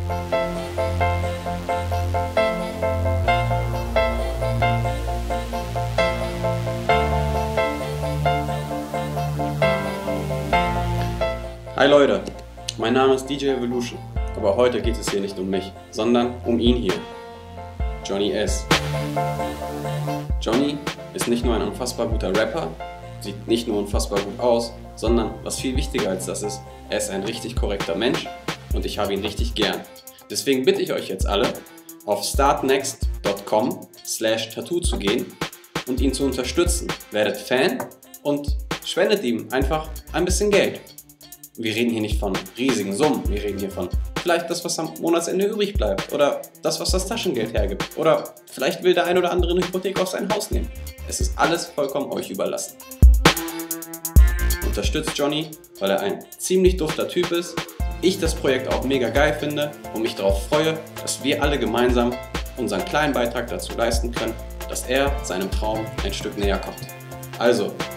Hi Leute, mein Name ist DJ Evolution, aber heute geht es hier nicht um mich, sondern um ihn hier, Johnny S. Johnny ist nicht nur ein unfassbar guter Rapper, sieht nicht nur unfassbar gut aus, sondern was viel wichtiger als das ist, er ist ein richtig korrekter Mensch und ich habe ihn richtig gern. Deswegen bitte ich euch jetzt alle, auf startnext.com/tattoo zu gehen und ihn zu unterstützen. Werdet Fan und spendet ihm einfach ein bisschen Geld. Wir reden hier nicht von riesigen Summen, wir reden hier von vielleicht das, was am Monatsende übrig bleibt oder das, was das Taschengeld hergibt oder vielleicht will der ein oder andere eine Hypothek auf sein Haus nehmen. Es ist alles vollkommen euch überlassen. Unterstützt Johnny, weil er ein ziemlich dufter Typ ist, ich das Projekt auch mega geil finde und mich darauf freue, dass wir alle gemeinsam unseren kleinen Beitrag dazu leisten können, dass er seinem Traum ein Stück näher kommt. Also,